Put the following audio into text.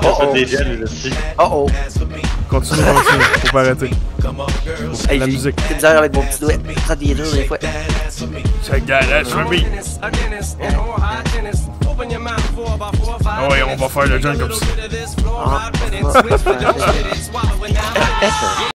fait des gels aussi. Oh oh. Continue, faut pas arrêter. Hey, La j'ai musique. une misère avec mon petit doigt. Ça devient dur des fois. Check that, that's for me. Ah ouais, on va faire le junk comme ça. Ah.